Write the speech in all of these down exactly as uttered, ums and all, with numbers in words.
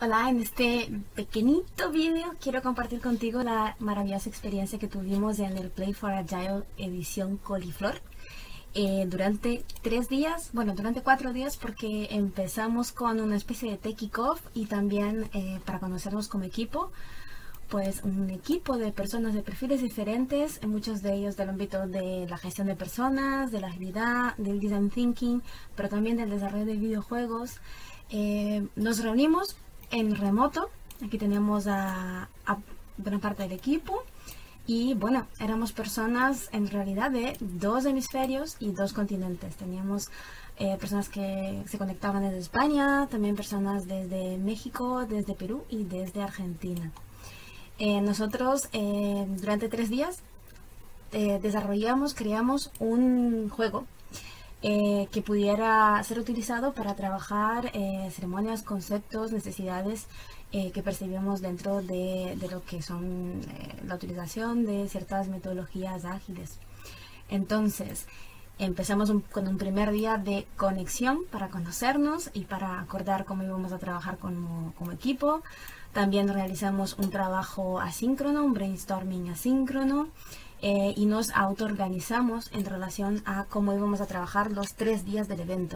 Hola, en este pequeñito vídeo quiero compartir contigo la maravillosa experiencia que tuvimos en el Play for Agile edición Coliflor. Eh, durante tres días, bueno, durante cuatro días porque empezamos con una especie de tech kickoff y también eh, para conocernos como equipo, pues un equipo de personas de perfiles diferentes, muchos de ellos del ámbito de la gestión de personas, de la agilidad, del design thinking, pero también del desarrollo de videojuegos. Eh, nos reunimos en remoto, aquí teníamos a, a gran parte del equipo y bueno, éramos personas en realidad de dos hemisferios y dos continentes. Teníamos eh, personas que se conectaban desde España, también personas desde México, desde Perú y desde Argentina. Eh, nosotros eh, durante tres días eh, desarrollamos, creamos un juego Eh, que pudiera ser utilizado para trabajar eh, ceremonias, conceptos, necesidades eh, que percibimos dentro de, de lo que son eh, la utilización de ciertas metodologías ágiles. Entonces, empezamos un, con un primer día de conexión para conocernos y para acordar cómo íbamos a trabajar como, como equipo. También realizamos un trabajo asíncrono, un brainstorming asíncrono. Eh, y nos autoorganizamos en relación a cómo íbamos a trabajar los tres días del evento.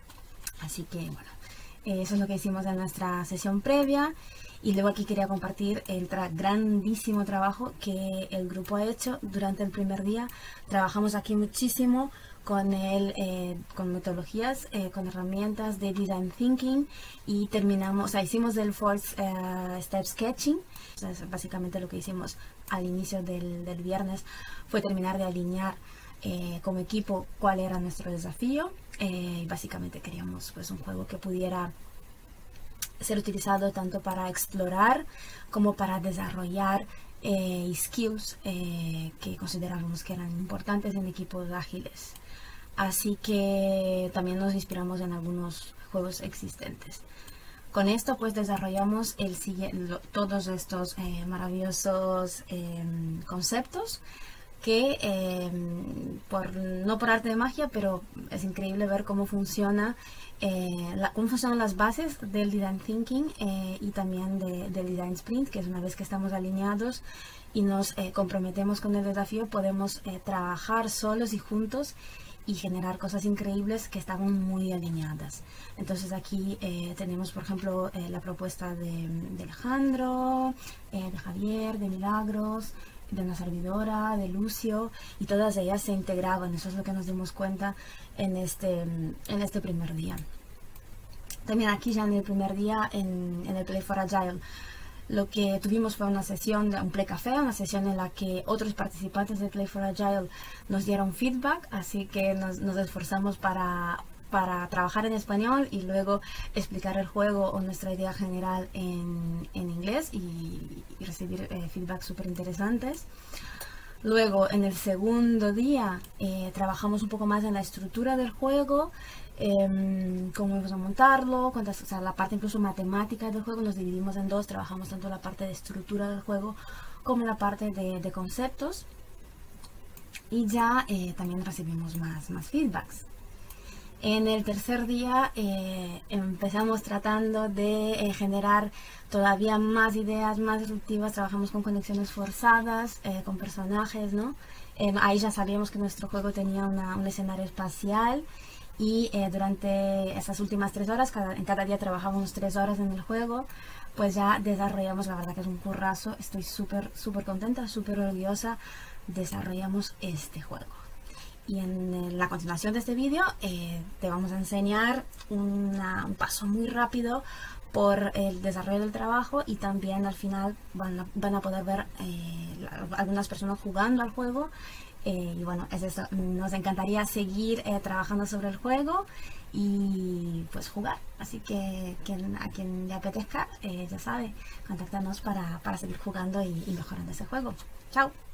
Así que bueno, eh, eso es lo que hicimos en nuestra sesión previa. Y luego aquí quería compartir el tra grandísimo trabajo que el grupo ha hecho durante el primer día. Trabajamos aquí muchísimo con, el, eh, con metodologías, eh, con herramientas de Design Thinking y terminamos, o sea, hicimos el Fourth uh, Step Sketching. Entonces, básicamente lo que hicimos al inicio del, del viernes fue terminar de alinear eh, como equipo cuál era nuestro desafío. Eh, y básicamente queríamos pues un juego que pudiera ser utilizado tanto para explorar como para desarrollar eh, skills eh, que considerábamos que eran importantes en equipos ágiles. Así que también nos inspiramos en algunos juegos existentes. Con esto pues desarrollamos el, todos estos eh, maravillosos eh, conceptos que eh, por, no por arte de magia, pero es increíble ver cómo funciona eh, la, cómo funcionan las bases del Design Thinking eh, y también de, del Design Sprint, que es una vez que estamos alineados y nos eh, comprometemos con el desafío, podemos eh, trabajar solos y juntos y generar cosas increíbles que estaban muy alineadas. Entonces aquí eh, tenemos, por ejemplo, eh, la propuesta de, de Alejandro, eh, de Javier, de Milagros, de una servidora, de Lucio, y todas ellas se integraban. Eso es lo que nos dimos cuenta en este, en este primer día. También aquí ya en el primer día, en, en el Play for Agile, lo que tuvimos fue una sesión, de un pre-café, una sesión en la que otros participantes de Play for Agile nos dieron feedback, así que nos, nos esforzamos para, para trabajar en español y luego explicar el juego o nuestra idea general en, en inglés y, y recibir eh, feedback súper interesantes. Luego, en el segundo día, eh, trabajamos un poco más en la estructura del juego, eh, cómo vamos a montarlo, cuántas, o sea, la parte incluso matemática del juego. Nos dividimos en dos, trabajamos tanto la parte de estructura del juego como la parte de, de conceptos. Y ya eh, también recibimos más, más feedbacks. En el tercer día eh, empezamos tratando de eh, generar todavía más ideas, más disruptivas. Trabajamos con conexiones forzadas, eh, con personajes, ¿no? Eh, ahí ya sabíamos que nuestro juego tenía una, un escenario espacial y eh, durante esas últimas tres horas, cada, en cada día trabajábamos tres horas en el juego, pues ya desarrollamos, la verdad que es un currazo, estoy súper, súper contenta, súper orgullosa, desarrollamos este juego. Y en la continuación de este vídeo eh, te vamos a enseñar una, un paso muy rápido por el desarrollo del trabajo y también al final van a, van a poder ver eh, la, algunas personas jugando al juego. Eh, y bueno, es eso. Nos encantaría seguir eh, trabajando sobre el juego y pues jugar. Así que quien, a quien le apetezca, eh, ya sabe, contactarnos para, para seguir jugando y, y mejorando ese juego. Chao.